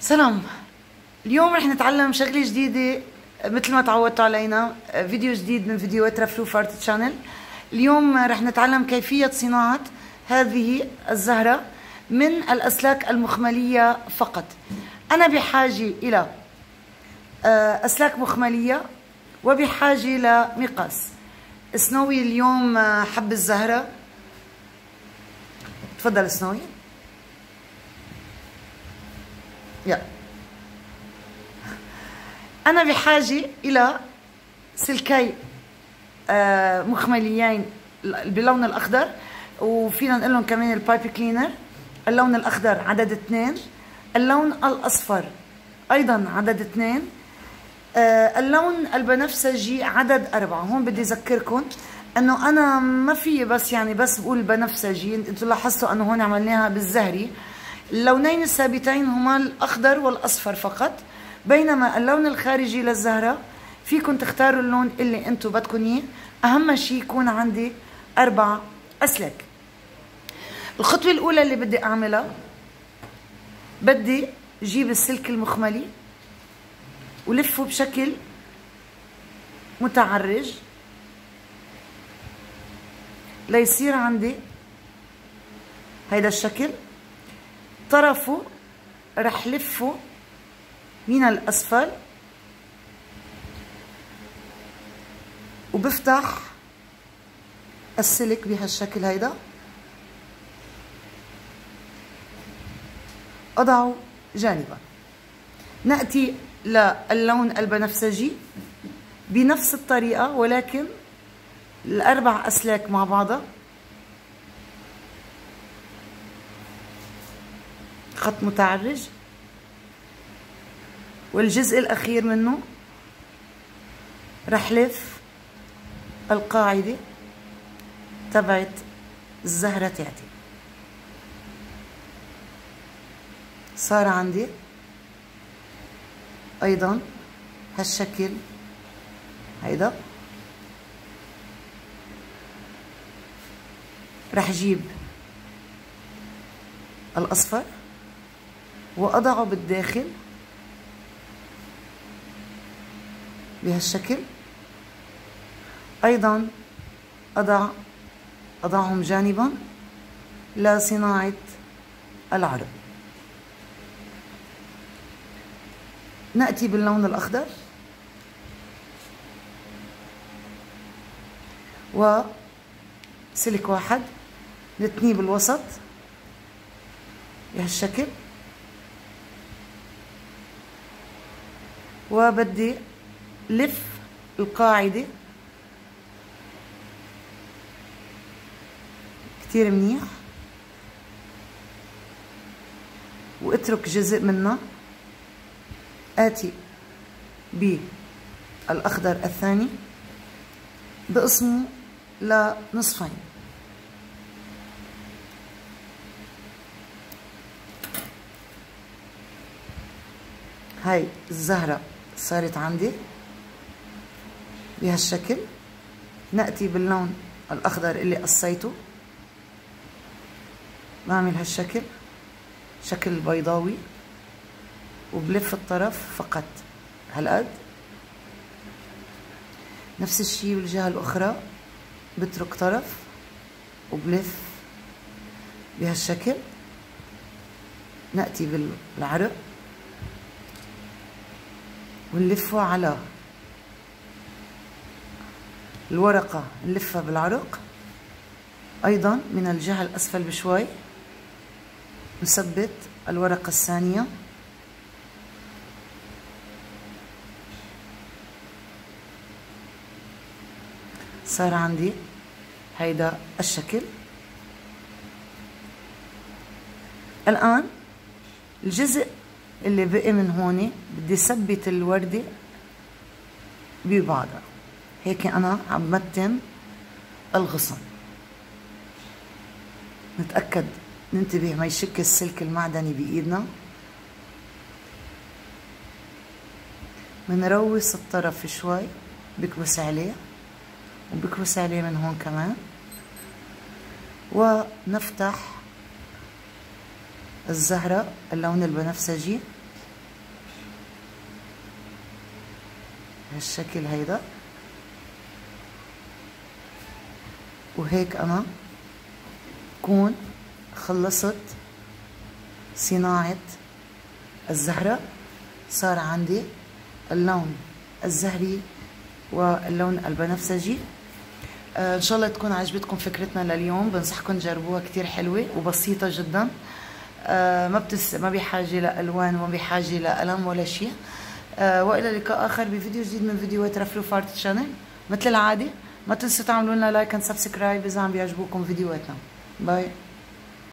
سلام. اليوم رح نتعلم شغلة جديدة مثل ما تعودتوا علينا، فيديو جديد من فيديوهات رفلوف ارت تشانل. اليوم رح نتعلم كيفية صناعة هذه الزهرة من الأسلاك المخملية فقط. أنا بحاجة إلى أسلاك مخملية وبحاجة لمقاس. سنوي اليوم حب الزهرة. تفضل سنوي. يلا. أنا بحاجة إلى سلكي مخمليين باللون الأخضر، وفينا نقول لهم كمان البايب كلينر. اللون الأخضر عدد 2، اللون الأصفر أيضا عدد 2، اللون البنفسجي عدد 4. هون بدي أذكركم أنه أنا ما في بس بقول بنفسجي. أنتوا لاحظتوا أنه هون عملناها بالزهري. اللونين الثابتين هما الأخضر والأصفر فقط، بينما اللون الخارجي للزهرة فيكم تختاروا اللون اللي انتم بدكم اياه. أهم شيء يكون عندي 4 أسلاك. الخطوة الأولى اللي بدي أعملها، بدي أجيب السلك المخملي ولفه بشكل متعرج ليصير عندي هيدا الشكل. طرفه رح لفه من الأسفل وبفتح السلك بهالشكل هيدا، أضعه جانبا. نأتي للون البنفسجي بنفس الطريقة، ولكن ال4 أسلاك مع بعضها، خط متعرج، والجزء الأخير منه رح لف القاعدة تبعت الزهرة تاعتي. صار عندي أيضا هالشكل هيدا. رح جيب الأصفر وأضعه بالداخل بهالشكل. أيضا أضعهم جانبا لصناعة العرض. نأتي باللون الأخضر وسلك واحد نتنيه بالوسط بهالشكل، وبدي لف القاعدة كتير منيح واترك جزء منها. آتي بالأخضر الثاني بقسمه لنصفين. هاي الزهرة صارت عندي بهالشكل. نأتي باللون الأخضر اللي قصيته، بعمل هالشكل، شكل البيضاوي، وبلف الطرف فقط هالقد. نفس الشيء بالجهة الأخرى، بترك طرف وبلف بهالشكل. نأتي بالعرق ونلفه على الورقة، نلفها بالعرق. أيضا من الجهة الأسفل بشوي نثبت الورقة الثانية. صار عندي هيدا الشكل. الآن الجزء اللي بقي من هون بدي ثبت الوردة ببعضها. هيك أنا عم متن الغصن. نتأكد ننتبه ما يشك السلك المعدني بإيدنا. منروس الطرف شوي، بكبس عليه وبكبس عليه من هون كمان، ونفتح الزهرة اللون البنفسجي هالشكل هيدا. وهيك انا بكون خلصت صناعة الزهرة. صار عندي اللون الزهري واللون البنفسجي. ان شاء الله تكون عجبتكم فكرتنا لليوم. بنصحكم تجربوها، كتير حلوة وبسيطة جدا. ما بحاجة لألوان وما بحاجة لقلم ولا شيء. وإلى لقاء آخر بفيديو جديد من فيديوهات رفلوف ارت شانل. مثل العادة ما تنسوا تعملوا لنا لايك وسبسكرايب إذا عم بيعجبوكم فيديوهاتنا. باي.